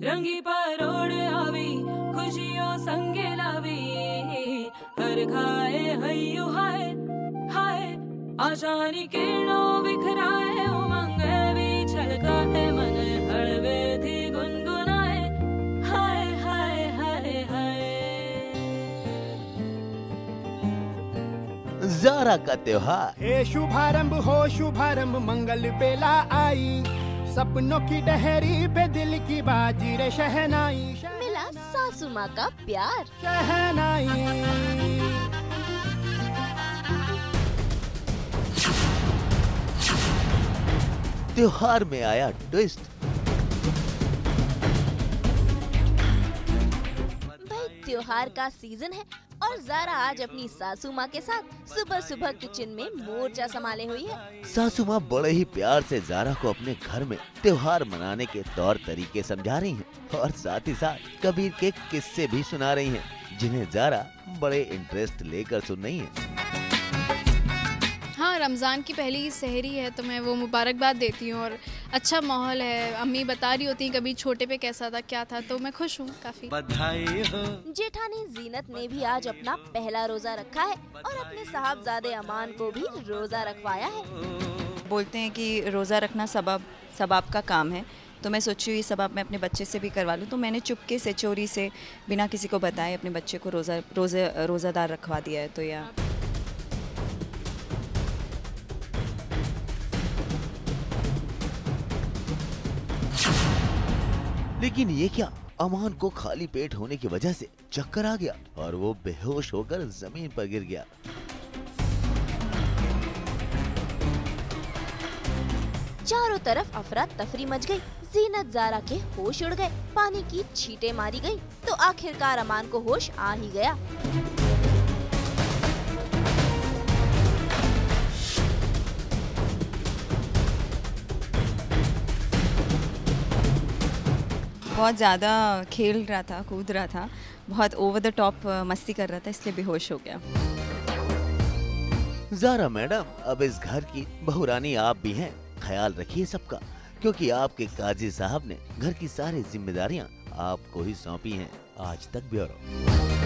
रंगी परोड़ आवी खुशियों संगे लावी हर खाए हयू हाय हाय आशानी किरणों बिखराए उमंग भी छलकाए मन हड़वे थी गुनगुनाए हाय हाय हाय हाय। ज़ारा का त्योहार। हे शुभारंभ हो शुभारंभ मंगल बेला आई सपनों की डहरी पे दिल की बाजी रे शहनाई। मिला सासू माँ का प्यार शहनाई। त्योहार में आया ट्विस्ट। भाई त्योहार का सीजन है और ज़ारा आज अपनी सासू माँ के साथ सुबह सुबह किचन में मोर्चा संभाले हुई है। सासू माँ बड़े ही प्यार से ज़ारा को अपने घर में त्योहार मनाने के तौर तरीके समझा रही हैं और साथ ही साथ कबीर के किस्से भी सुना रही हैं, जिन्हें ज़ारा बड़े इंटरेस्ट लेकर सुन रही है। हाँ, रमज़ान की पहली सहरी है तो मैं वो मुबारकबाद देती हूँ और अच्छा माहौल है। अम्मी बता रही होती कभी छोटे पे कैसा था क्या था, तो मैं खुश हूँ काफी। बधाई हो। जेठानी जीनत ने भी आज अपना पहला रोजा रखा है और अपने साहबजादे अमान को भी रोजा रखवाया है। बोलते हैं कि रोज़ा रखना सबाब का काम है, तो मैं सोची ये सबाब मैं अपने बच्चे से भी करवा लूँ। तो मैंने चुपके से चोरी से बिना किसी को बताए अपने बच्चे को रोज़ादार रखवा दिया है। तो या लेकिन ये क्या, अमान को खाली पेट होने की वजह से चक्कर आ गया और वो बेहोश होकर जमीन पर गिर गया। चारों तरफ अफरा तफरी मच गई। जीनत ज़ारा के होश उड़ गए, पानी की छींटे मारी गई तो आखिरकार अमान को होश आ ही गया। बहुत ज़्यादा खेल रहा था, कूद रहा था, बहुत ओवर द टॉप मस्ती कर रहा था, इसलिए बेहोश हो गया। ज़ारा मैडम, अब इस घर की बहुरानी आप भी हैं, ख्याल रखिए सबका, क्योंकि आपके काजी साहब ने घर की सारी जिम्मेदारियां आपको ही सौंपी हैं। आज तक ब्यूरो।